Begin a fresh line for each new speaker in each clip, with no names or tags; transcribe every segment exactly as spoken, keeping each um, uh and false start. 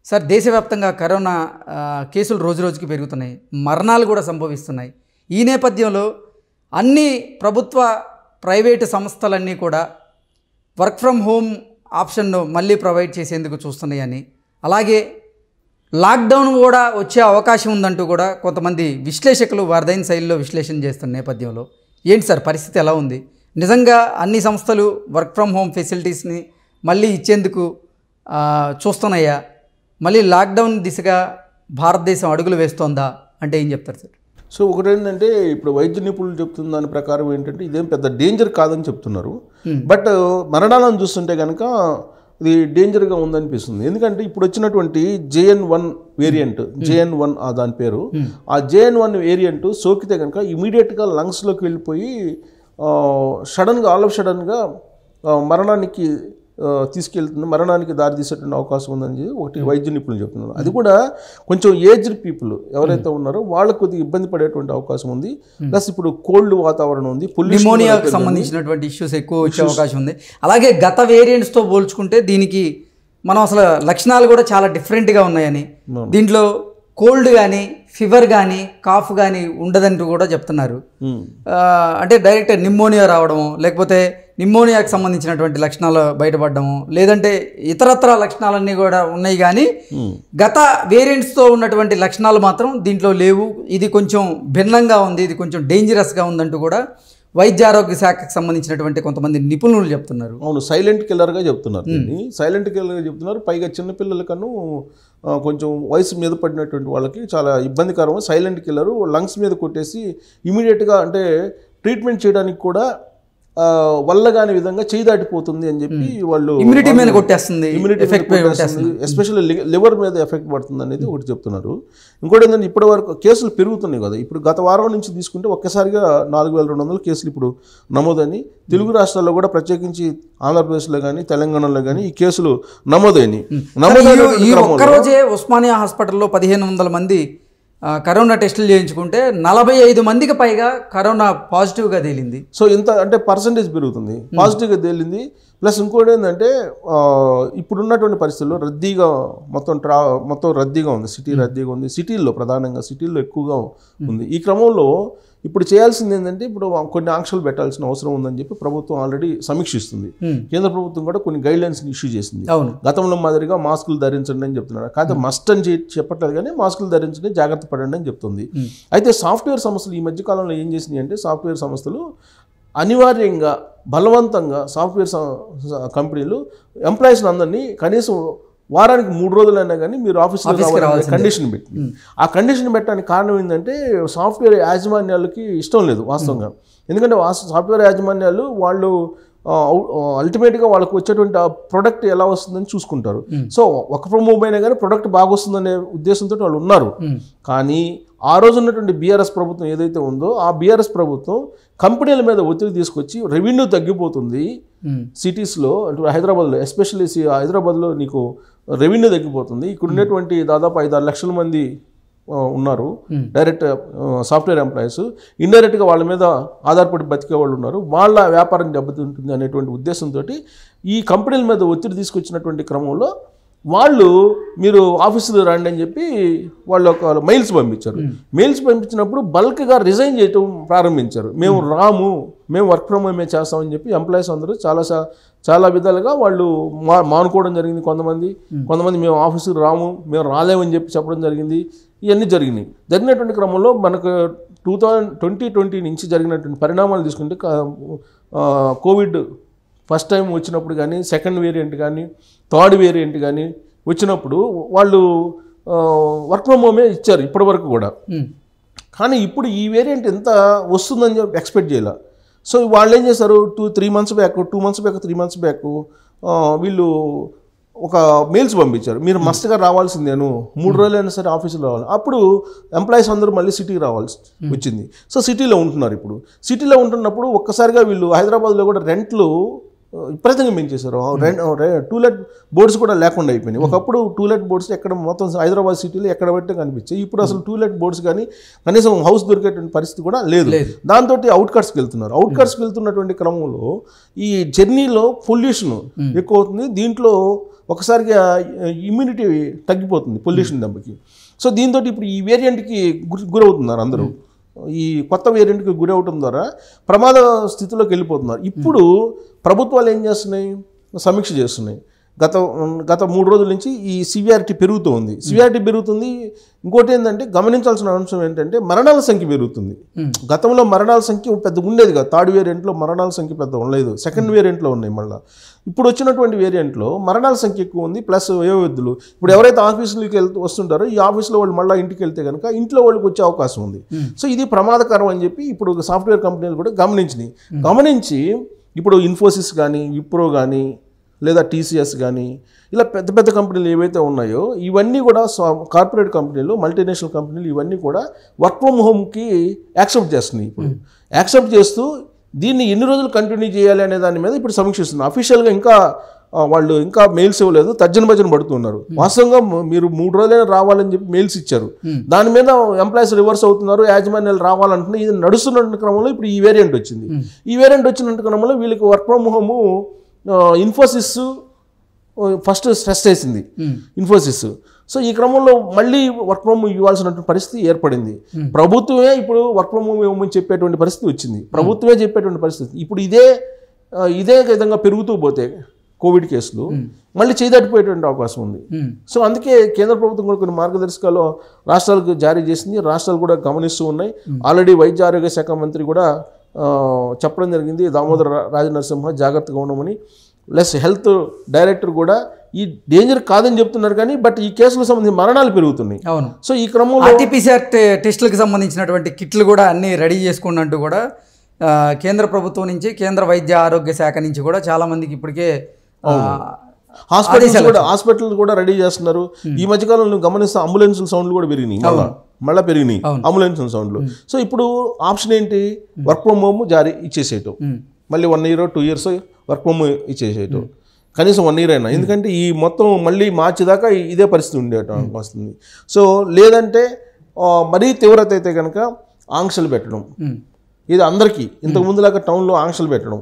Sir దేశవ్యాప్తంగా corona కేసులు రోజు రోజుకి పెరుగుతున్నాయి, మరణాలు కూడా సంభవిస్తున్నాయి. ఈ నేపథ్యంలో అన్ని ప్రభుత్వ ప్రైవేటు సంస్థలన్నీ కూడా వర్క్ ఫ్రమ్ హోమ్ ఆప్షన్ను మళ్ళీ ప్రొవైడ్ చేసేందుకు చూస్తున్నాయని, అలాగే లాక్డౌన్ కూడా వచ్చే అవకాశం ఉందంటూ కూడా కొంతమంది విశ్లేషకులు వారిదైన శైలిలో విశ్లేషణ చేస్తున్న నేపథ్యంలో ఏంటి సార్ పరిస్థితి ఎలా ఉంది? నిజంగా అన్ని సంస్థలు వర్క్ ఫ్రమ్ హోమ్ ఫెసిలిటీస్ని మళ్ళీ ఇచ్చేందుకు చూస్తున్నాయా? మళ్ళీ లాక్డౌన్ దిశగా భారతదేశం అడుగులు వేస్తోందా అంటే ఏం చెప్తారు సార్?
సో ఒకటి ఏంటంటే ఇప్పుడు వైద్య నిపుణులు చెప్తున్న దాని ప్రకారం ఏంటంటే ఇదేం పెద్ద డేంజర్ కాదని చెప్తున్నారు. బట్ మరణాలను చూస్తుంటే కనుక ఇది డేంజర్గా ఉందనిపిస్తుంది. ఎందుకంటే ఇప్పుడు వచ్చినటువంటి JN one variant, JN one ఆ దాని పేరు, ఆ జేఎన్ వన్ వేరియంట్ సోకితే కనుక ఇమీడియట్గా లంగ్స్లోకి వెళ్ళిపోయి సడన్గా ఆల్ ఆఫ్ సడన్గా మరణానికి తీసుకెళ్తుంది, మరణానికి దారి తీసేటువంటి అవకాశం ఉందని చెప్పి ఒకటి వైద్య నిపుణులు చెప్తున్నారు. అది కూడా కొంచెం ఏజ్డ్ పీపుల్ ఎవరైతే ఉన్నారో వాళ్ళకు కొద్దిగా ఇబ్బంది పడేటువంటి అవకాశం ఉంది. ప్లస్ ఇప్పుడు కోల్డ్ వాతావరణం ఉంది,
నిమోనియాకు సంబంధించినటువంటి ఇష్యూస్ ఎక్కువ వచ్చే అవకాశం ఉంది. అలాగే గత వేరియంట్స్తో పోల్చుకుంటే దీనికి మనం అసలు లక్షణాలు కూడా చాలా డిఫరెంట్గా ఉన్నాయని, దీంట్లో కోల్డ్ కానీ ఫీవర్ కానీ కాఫ్ కానీ ఉండదంటూ కూడా చెప్తున్నారు. అంటే డైరెక్ట్ నిమోనియా రావడము, లేకపోతే నిమోనియాకి సంబంధించినటువంటి లక్షణాలు బయటపడడము, లేదంటే ఇతరత్ర లక్షణాలన్నీ కూడా ఉన్నాయి. కానీ గత వేరియంట్స్తో ఉన్నటువంటి లక్షణాలు మాత్రం దీంట్లో లేవు. ఇది కొంచెం భిన్నంగా ఉంది, ఇది కొంచెం డేంజరస్గా ఉందంటూ కూడా వైద్య ఆరోగ్య శాఖకు సంబంధించినటువంటి కొంతమంది నిపుణులు చెప్తున్నారు.
అవును, సైలెంట్ కిల్లర్గా చెప్తున్నారు, సైలెంట్ కిల్లర్గా చెప్తున్నారు. పైగా చిన్నపిల్లలకను కొంచెం వయసు మీద పడినటువంటి వాళ్ళకి చాలా ఇబ్బందికరం. సైలెంట్ కిల్లరు లంగ్స్ మీద కొట్టేసి ఇమీడియట్గా అంటే ట్రీట్మెంట్ చేయడానికి కూడా వల్ల కాని విధంగా చేయి దాటిపోతుంది అని చెప్పి వాళ్ళు
ఇమ్యూనిటీ మీద కొట్టేస్తుంది,
ఎస్పెషల్లీ లివర్ మీద ఎఫెక్ట్ పడుతుంది అనేది ఒకటి చెప్తున్నారు. ఇంకోటి ఏంటంటే ఇప్పటి వరకు కేసులు పెరుగుతున్నాయి కదా, ఇప్పుడు గత వారం నుంచి తీసుకుంటే ఒక్కసారిగా నాలుగు వేల రెండు వందల కేసులు ఇప్పుడు నమోదని తెలుగు రాష్ట్రాల్లో కూడా ప్రత్యేకించి ఆంధ్రప్రదేశ్లో కానీ తెలంగాణలో కానీ ఈ కేసులు నమోదైనవి.
ఒక్కరోజే ఉస్మానియా హాస్పిటల్లో పదిహేను వందల మంది కరోనా టెస్టులు చేయించుకుంటే నలభై ఐదు మందికి పైగా కరోనా పాజిటివ్గా తేలింది.
సో ఇంత అంటే పర్సంటేజ్ పెరుగుతుంది, పాజిటివ్గా తేలింది. ప్లస్ ఇంకోటి ఏంటంటే ఇప్పుడున్నటువంటి పరిస్థితుల్లో రద్దీగా మొత్తం ట్రా మొత్తం రద్దీగా ఉంది, సిటీ రద్దీగా ఉంది, సిటీల్లో ప్రధానంగా సిటీల్లో ఎక్కువగా ఉంది. ఈ క్రమంలో ఇప్పుడు చేయాల్సింది ఏంటంటే ఇప్పుడు కొన్ని ఆంక్షలు పెట్టాల్సిన అవసరం ఉందని చెప్పి ప్రభుత్వం ఆల్రెడీ సమీక్షిస్తుంది. కేంద్ర ప్రభుత్వం కూడా కొన్ని గైడ్ లైన్స్ ఇష్యూ చేసింది. గతంలో మాదిరిగా మాస్కులు ధరించండి అని చెప్తున్నారు, కాకపోతే మస్ట్ అని చెప్పట్లేదు కానీ మాస్కులు ధరించండి, జాగ్రత్త పడండి అని చెప్తుంది. అయితే సాఫ్ట్వేర్ సంస్థలు ఈ మధ్యకాలంలో ఏం చేసినాయి అంటే సాఫ్ట్వేర్ సంస్థలు అనివార్యంగా బలవంతంగా సాఫ్ట్వేర్ కంపెనీలు ఎంప్లాయీస్ అందరినీ కనీసం వారానికి మూడు రోజులైనా కానీ మీరు ఆఫీస్లో రావాలని కండిషన్ పెట్టింది. ఆ కండిషన్ పెట్టడానికి కారణం ఏంటంటే సాఫ్ట్వేర్ యాజమాన్యాలకి ఇష్టం లేదు వాస్తవంగా. ఎందుకంటే సాఫ్ట్వేర్ యాజమాన్యాలు వాళ్ళు అల్టిమేట్గా వాళ్ళకి వచ్చేటువంటి ఆ ప్రొడక్ట్ ఎలా వస్తుందని చూసుకుంటారు. సో ఒక ప్రమోబ్ అయినా కానీ ప్రొడక్ట్ బాగా వస్తుందనే ఉద్దేశంతో వాళ్ళు ఉన్నారు. కానీ ఆ రోజు ఉన్నటువంటి బీఆర్ఎస్ ప్రభుత్వం ఏదైతే ఉందో ఆ బీఆర్ఎస్ ప్రభుత్వం కంపెనీల మీద ఒత్తిడి తీసుకొచ్చి రెవెన్యూ తగ్గిపోతుంది సిటీస్లో, అంటే హైదరాబాద్లో ఎస్పెషల్లీ హైదరాబాద్లో నీకు రెవెన్యూ తగ్గిపోతుంది. ఇక్కడ ఉన్నటువంటి దాదాపు ఐదు ఆరు లక్షల మంది ఉన్నారు డైరెక్ట్ సాఫ్ట్వేర్ ఎంప్లాయీస్, ఇండైరెక్ట్గా వాళ్ళ మీద ఆధారపడి బతికే వాళ్ళు ఉన్నారు, వాళ్ళ వ్యాపారం దెబ్బతింటుంది అనేటువంటి ఉద్దేశంతో ఈ కంపెనీల మీద ఒత్తిడి తీసుకొచ్చినటువంటి క్రమంలో వాళ్ళు మీరు ఆఫీసులో రండి అని చెప్పి వాళ్ళు ఒక మెయిల్స్ పంపించారు. మెయిల్స్ పంపించినప్పుడు బల్క్గా రిజైన్ చేయటం ప్రారంభించారు. మేము రాము, మేము వర్క్ ఫ్రమ్ హోమే చేస్తామని చెప్పి ఎంప్లాయీస్ అందరూ చాలా చాలా విధాలుగా వాళ్ళు మా మానుకోవడం జరిగింది. కొంతమంది కొంతమంది మేము ఆఫీసుకు రాము, మేము రాలేమని చెప్పి చెప్పడం జరిగింది. ఇవన్నీ జరిగినాయి. జరిగినటువంటి క్రమంలో మనకు టూ థౌజండ్ ట్వంటీ ట్వంటీ నుంచి జరిగినటువంటి పరిణామాలు తీసుకుంటే కోవిడ్ ఫస్ట్ టైం వచ్చినప్పుడు కానీ సెకండ్ వేరియంట్ కానీ థర్డ్ వేరియంట్ కానీ వచ్చినప్పుడు వాళ్ళు వర్క్ ఫ్రమ్ హోమే ఇచ్చారు ఇప్పటి వరకు కూడా. కానీ ఇప్పుడు ఈ వేరియంట్ ఎంత వస్తుందని చెప్పి ఎక్స్పెక్ట్ చేయాలి. సో వాళ్ళు ఏం చేశారు, two three months back two months back three months back వీళ్ళు ఒక మెయిల్స్ పంపించారు, మీరు మస్ట్గా రావాల్సిందేను, మూడు రోజులైనా సరే ఆఫీసులో రావాలి. అప్పుడు ఎంప్లాయీస్ అందరూ మళ్ళీ సిటీకి రావాల్సి వచ్చింది. సో సిటీలో ఉంటున్నారు. ఇప్పుడు సిటీలో ఉంటున్నప్పుడు ఒక్కసారిగా వీళ్ళు హైదరాబాద్లో కూడా రెంట్లు విపరీతంగా పెంచేశారు. టూలెట్ బోర్డ్స్ కూడా లేకుండా అయిపోయినాయి. ఒకప్పుడు టూలెట్ బోర్డ్స్ ఎక్కడ మొత్తం హైదరాబాద్ సిటీలో ఎక్కడ పెట్టే కనిపించాయి. ఇప్పుడు అసలు టూలెట్ బోర్డ్స్ కానీ కనీసం హౌస్ దొరికేటువంటి పరిస్థితి కూడా లేదు. దాంతో అవుట్కట్స్కి వెళ్తున్నారు. అవుట్కట్స్కి వెళ్తున్నటువంటి క్రమంలో ఈ జర్నీలో పొల్యూషన్ ఎక్కువ అవుతుంది. దీంట్లో ఒకసారిగా ఇమ్యూనిటీ తగ్గిపోతుంది పొల్యూషన్ దెబ్బకి. సో దీంతో ఇప్పుడు ఈ వేరియంట్కి గురి గురవుతున్నారు అందరూ. ఈ కొత్త వేరియంట్కి గురి అవటం ద్వారా ప్రమాద స్థితిలోకి వెళ్ళిపోతున్నారు. ఇప్పుడు ప్రభుత్వాలు ఏం చేస్తున్నాయి, సమీక్ష చేస్తున్నాయి. గత గత మూడు రోజుల నుంచి ఈ సివియారిటీ పెరుగుతూ ఉంది. సివియారిటీ పెరుగుతుంది. ఇంకోటి ఏంటంటే గమనించాల్సిన అంశం ఏంటంటే మరణాల సంఖ్య పెరుగుతుంది. గతంలో మరణాల సంఖ్య పెద్దగా ఉండేది కదా, థర్డ్ వేరియంట్లో మరణాల సంఖ్య పెద్ద ఉండలేదు, సెకండ్ వేరియంట్లో ఉన్నాయి. మళ్ళీ ఇప్పుడు వచ్చినటువంటి వేరియంట్లో మరణాల సంఖ్య ఎక్కువ ఉంది, ప్లస్ వయోవృద్ధులు. ఇప్పుడు ఎవరైతే ఆఫీసులకి వెళ్తూ వస్తుంటారో ఈ ఆఫీస్లో వాళ్ళు మళ్ళీ ఇంటికి వెళ్తే కనుక ఇంట్లో వాళ్ళకి వచ్చే అవకాశం ఉంది. సో ఇది ప్రమాదకరం అని చెప్పి ఇప్పుడు సాఫ్ట్వేర్ కంపెనీలు కూడా గమనించినాయి. గమనించి ఇప్పుడు ఇన్ఫోసిస్ కానీ, విప్రో కానీ, లేదా టీసీఎస్ కానీ, ఇలా పెద్ద పెద్ద కంపెనీలు ఏవైతే ఉన్నాయో ఇవన్నీ కూడా కార్పొరేట్ కంపెనీలు, మల్టీనేషనల్ కంపెనీలు ఇవన్నీ కూడా వర్క్ ఫ్రమ్ హోమ్కి యాక్సెప్ట్ చేస్తున్నాయి. ఇప్పుడు యాక్సెప్ట్ చేస్తూ దీన్ని ఎన్ని రోజులు కంటిన్యూ చేయాలి అనే దాని మీద ఇప్పుడు సమీక్షిస్తున్నారు. అఫీషియల్గా ఇంకా వాళ్ళు ఇంకా మెయిల్స్ ఇవ్వలేదు, తర్జన భజన పడుతున్నారు. వాస్తవంగా మీరు మూడు రోజులైనా రావాలని చెప్పి మెయిల్స్ ఇచ్చారు. దాని మీద ఎంప్లాయీస్ రివర్స్ అవుతున్నారు, యాజమాన్యాలు రావాలంటున్నారు. ఇది నడుస్తున్న క్రమంలో ఇప్పుడు ఈ వేరియంట్ వచ్చింది. ఈ వేరియంట్ వచ్చిన క్రమంలో వీళ్ళకి work from home Infosys first stress చేసింది, ఇన్ఫోసిస్. సో ఈ క్రమంలో మళ్ళీ వర్క్ ఫ్రమ్ హోమ్ ఇవ్వాల్సినటువంటి పరిస్థితి ఏర్పడింది. ప్రభుత్వమే ఇప్పుడు వర్క్ ఫ్రమ్ హోమ్ ఇవ్వమని చెప్పేటువంటి పరిస్థితి వచ్చింది. ప్రభుత్వమే చెప్పేటువంటి పరిస్థితి. ఇప్పుడు ఇదే ఇదే విధంగా పెరుగుతూ పోతే కోవిడ్ కేసులు మళ్ళీ చేయదట్టిపోయేటువంటి అవకాశం ఉంది. సో అందుకే కేంద్ర ప్రభుత్వం కూడా కొన్ని మార్గదర్శకాలు రాష్ట్రాలకు జారీ చేసింది. రాష్ట్రాలు కూడా గమనిస్తూ ఉన్నాయి. ఆల్రెడీ వైద్య ఆరోగ్య శాఖ మంత్రి కూడా చెప్పడం జరిగింది, దామోదర రాజనరసింహ జాగ్రత్తగా ఉండమని. ప్లస్ హెల్త్ డైరెక్టర్ కూడా ఈ డేంజర్ కాదని చెప్తున్నారు, కానీ బట్ ఈ కేసులకు సంబంధించి మరణాలు పెరుగుతున్నాయి.
అవును.
సో ఈ క్రమంలో
ఆర్టీపీసీఆర్ టెస్టులకు సంబంధించినటువంటి కిట్లు కూడా అన్ని రెడీ చేసుకున్నట్టు కూడా కేంద్ర ప్రభుత్వం నుంచి, కేంద్ర వైద్య ఆరోగ్య శాఖ నుంచి కూడా చాలా మందికి ఇప్పటికే
హాస్పిటల్స్ కూడా హాస్పిటల్ కూడా రెడీ చేస్తున్నారు. ఈ మధ్యకాలంలో గమనిస్తే అంబులెన్స్ సౌండ్లు కూడా పెరిగినాయి, మళ్ళీ మళ్ళీ పెరిగినాయి అంబులెన్స్ సౌండ్లు. సో ఇప్పుడు ఆప్షన్ ఏంటి, వర్క్ ఫ్రమ్ హోమ్ జారీ ఇచ్చేసేయటం, మళ్ళీ one year two years work from home ఇచ్చేసేయటం, కనీసం వన్ ఇయర్ అయినా. ఎందుకంటే ఈ మొత్తం మళ్ళీ మార్చి దాకా ఇదే పరిస్థితి ఉండేటం వస్తుంది. సో లేదంటే మరీ తీవ్రత అయితే కనుక ఆంక్షలు పెట్టడం, ఇది అందరికీ ఇంతకు ముందులాగా టౌన్లో ఆంక్షలు పెట్టడం.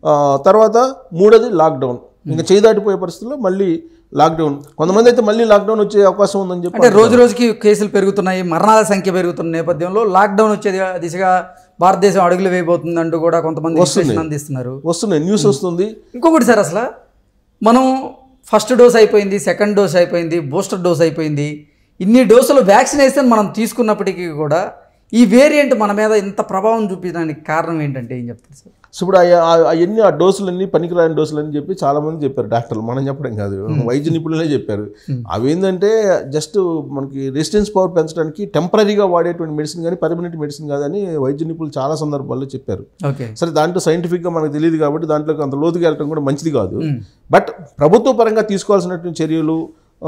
తర్వాత మూడోది లాక్డౌన్. ఇంకా చేయదాటిపోయే పరిస్థితుల్లో మళ్ళీ లాక్డౌన్. కొంతమంది అయితే మళ్ళీ లాక్డౌన్ వచ్చే అవకాశం ఉందని చెప్పి,
అంటే రోజు రోజుకి కేసులు పెరుగుతున్నాయి, మరణాల సంఖ్య పెరుగుతున్న నేపథ్యంలో లాక్డౌన్ వచ్చే దిశగా భారతదేశం అడుగులు వేయబోతుంది అంటూ కూడా కొంతమంది అందిస్తున్నారు.
వస్తున్నాయి, న్యూస్ వస్తుంది.
ఇంకొకటి సార్, అసలు మనం ఫస్ట్ డోస్ అయిపోయింది, సెకండ్ డోస్ అయిపోయింది, బూస్టర్ డోస్ అయిపోయింది, ఇన్ని డోసులు వ్యాక్సినేషన్ మనం తీసుకున్నప్పటికీ కూడా ఈ వేరియంట్ మన మీద ఇంత ప్రభావం చూపించడానికి కారణం ఏంటంటే ఏం చెప్తారు సార్?
సో ఇప్పుడు అవన్నీ ఆ డోసులన్నీ పనికిరాని డోసులు అని చెప్పి చాలామంది చెప్పారు, డాక్టర్లు, మనం చెప్పడం కాదు, వైద్య నిపుణులే చెప్పారు. అవేంటంటే జస్ట్ మనకి రెసిస్టెన్స్ పవర్ పెంచడానికి టెంపరీగా వాడేటువంటి మెడిసిన్ కానీ పర్మనెంట్ మెడిసిన్ కాదని వైద్య నిపుణులు చాలా సందర్భాల్లో చెప్పారు. సరే, దాంట్లో సైంటిఫిక్గా మనకు తెలియదు కాబట్టి దాంట్లోకి అంత లోతుగా వెళ్ళడం కూడా మంచిది కాదు. బట్ ప్రభుత్వ పరంగా తీసుకోవాల్సినటువంటి చర్యలు,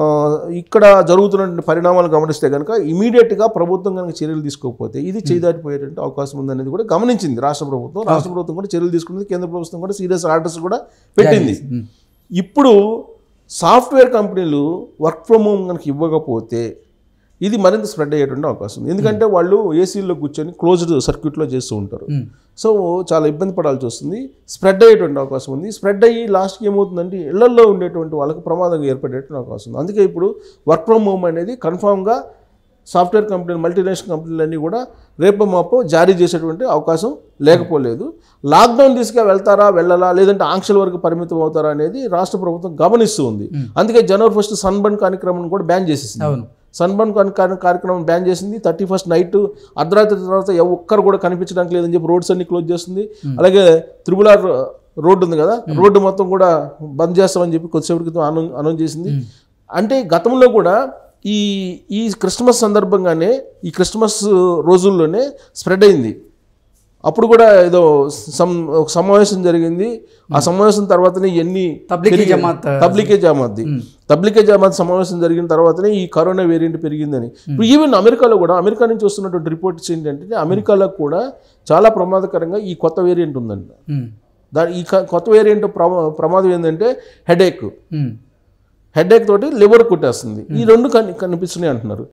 ఇక్కడ జరుగుతున్న పరిణామాలు గమనిస్తే కనుక ఇమీడియట్గా ప్రభుత్వం కనుక చర్యలు తీసుకోకపోతే ఇది చేయదాటిపోయేటువంటి అవకాశం ఉందనేది కూడా గమనించింది రాష్ట్ర ప్రభుత్వం. రాష్ట్ర ప్రభుత్వం కూడా చర్యలు తీసుకున్నది, కేంద్ర ప్రభుత్వం కూడా సీరియస్ ఆర్డర్స్ కూడా పెట్టింది. ఇప్పుడు సాఫ్ట్వేర్ కంపెనీలు వర్క్ ఫ్రమ్ హోమ్ కనుక ఇవ్వకపోతే ఇది మరింత స్ప్రెడ్ అయ్యేటువంటి అవకాశం ఉంది. ఎందుకంటే వాళ్ళు ఏసీల్లో కూర్చొని క్లోజ్డ్ సర్క్యూట్లో చేస్తూ ఉంటారు. సో చాలా ఇబ్బంది పడాల్సి వస్తుంది, స్ప్రెడ్ అయ్యేటువంటి అవకాశం ఉంది. స్ప్రెడ్ అయ్యి లాస్ట్కి ఏమవుతుందంటే ఇళ్లలో ఉండేటువంటి వాళ్ళకి ప్రమాదం ఏర్పడేటువంటి అవకాశం ఉంది. అందుకే ఇప్పుడు వర్క్ ఫ్రమ్ హోమ్ అనేది కన్ఫామ్గా సాఫ్ట్వేర్ కంపెనీలు, మల్టీనేషనల్ కంపెనీలన్నీ కూడా రేపు మాపో జారీ చేసేటువంటి అవకాశం లేకపోలేదు. లాక్డౌన్ తీసుకు వెళ్తారా, వెళ్ళాలా, లేదంటే ఆంక్షల వరకు పరిమితం అవుతారా అనేది రాష్ట్ర ప్రభుత్వం గమనిస్తూ ఉంది. అందుకే జనవరి ఫస్ట్ సన్బర్న్ కార్యక్రమం కూడా బ్యాన్ చేసేసింది. సన్బర్న్ కార్యక్రమం బ్యాన్ చేసింది. థర్టీ ఫస్ట్ నైట్ అర్ధరాత్రి తర్వాత ఒక్కరు కూడా కనిపించడానికి లేదని చెప్పి రోడ్స్ అన్ని క్లోజ్ చేస్తుంది. అలాగే త్రిబుల్ ఆర్ రోడ్డు ఉంది కదా, రోడ్డు మొత్తం కూడా బంద్ చేస్తామని చెప్పి కొద్దిసేపటి క్రితం అనౌన్స్ అనౌన్స్ చేసింది. అంటే గతంలో కూడా ఈ ఈ క్రిస్మస్ సందర్భంగానే, ఈ క్రిస్మస్ రోజుల్లోనే స్ప్రెడ్ అయింది. అప్పుడు కూడా ఏదో సమ్ సమావేశం జరిగింది. ఆ సమావేశం తర్వాతనే ఎన్ని
తబ్లిగీ జమాత్
తబ్లిగే జమాత్ తబ్లిగే జమాత్ సమావేశం జరిగిన తర్వాతనే ఈ కరోనా వేరియంట్ పెరిగిందని. ఇప్పుడు ఈవెన్ అమెరికాలో కూడా, అమెరికా నుంచి వస్తున్నటువంటి రిపోర్ట్స్ ఏంటంటే అమెరికాలో కూడా చాలా ప్రమాదకరంగా ఈ కొత్త వేరియంట్ ఉందండి. దాని ఈ కొత్త వేరియంట్ ప్రమాదం ఏంటంటే హెడేక్ హెడేక్ తోటి లివర్ కొట్టేస్తుంది. ఈ రెండు కనిపిస్తున్నాయి అంటున్నారు.